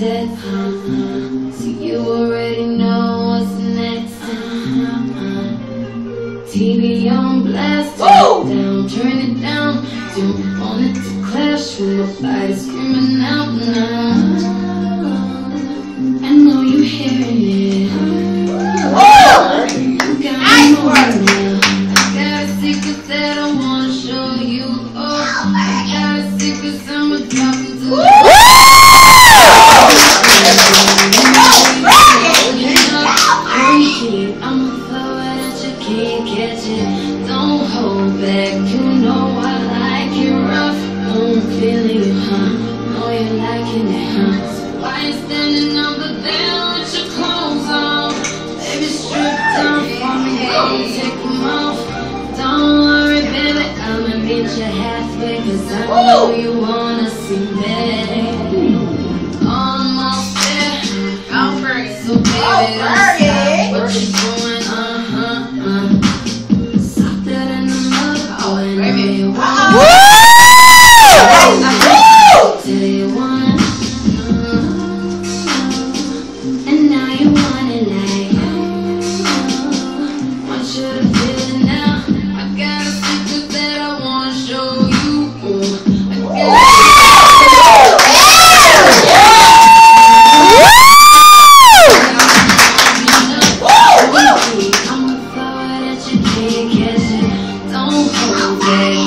that. So you already know what's next. TV on blast, turn it down. Don't want it to clash with my body screaming out now. I know you hearing it. You got me moving now. I got a secret that I wanna show you. Oh, I got a secret someone talking to. I'ma throw it at you, can't catch it. Don't hold back, you know I like it rough. I'm feeling you, huh? Know you're liking it, huh? So why you standing over there with your clothes on? Baby, strip down for me, baby, take them off. Don't worry, baby, I'ma meet you halfway, cause I know you wanna see me. Almost there, so baby, don't stop what you doing, Suck that in the mud, oh, and now you want till you want and now you want it like want you to feel it now. I got a secret that I wanna show you. I got I'ma throw it at you, can't catch it. Don't hold back.